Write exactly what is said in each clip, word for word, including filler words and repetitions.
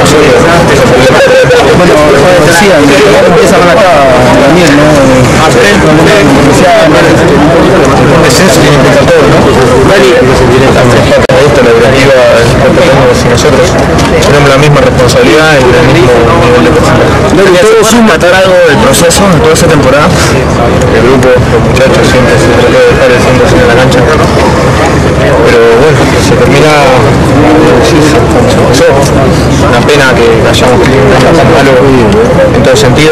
nosotros. Bueno, decía, empieza a acá Daniel, ¿no? Es eso que importa todo, ¿no? Esto, la directiva si nosotros tenemos la misma responsabilidad y el mismo nivel de personalidad. Todos un matar algo del proceso de toda esa temporada. El grupo, los muchachos siempre se trató de estar el cien por ciento en la cancha. Pero bueno, se termina, sí, se pasó. Una pena que hayamos tenido malo en todo sentido.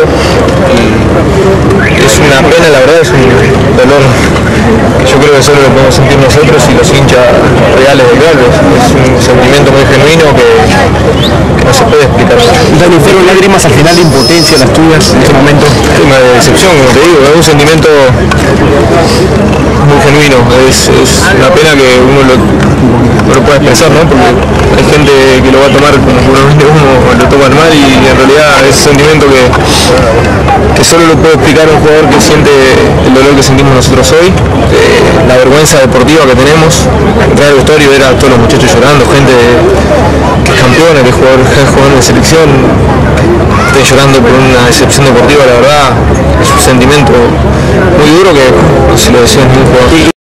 Y es una pena, la verdad, es un dolor que yo creo que solo lo podemos sentir nosotros y los hinchas reales de Galvez. Es un sentimiento muy genuino que, que no se puede explicar. Dani, ¿fueron lágrimas al final de impotencia las tuyas en ese momento? Una de decepción, como te digo, es un sentimiento muy genuino. Es, es una pena que uno lo, no lo pueda expresar, ¿no? Porque hay gente que lo va a tomar como puramente humo, lo toman mal y en realidad es un sentimiento que, que solo lo puede explicar un jugador que siente el dolor que sentimos nosotros hoy, eh, la vergüenza deportiva que tenemos. Entrar al vestuario y ver a todos los muchachos llorando, gente que es campeona, que es jugador, que es jugador de selección, estén llorando por una decepción deportiva, la verdad es un sentimiento muy duro que no se lo deseo a ningún jugador.